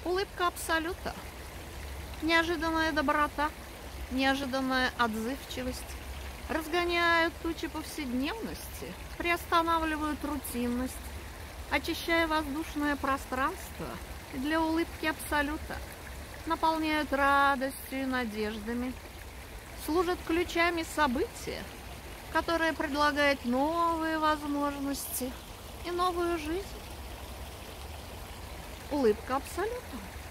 Улыбка Абсолюта. Неожиданная доброта, неожиданная отзывчивость разгоняют тучи повседневности, приостанавливают рутинность, очищая воздушное пространство для улыбки Абсолюта, наполняют радостью и надеждами, служат ключами события, которое предлагает новые возможности и новую жизнь. Улыбка Абсолюта.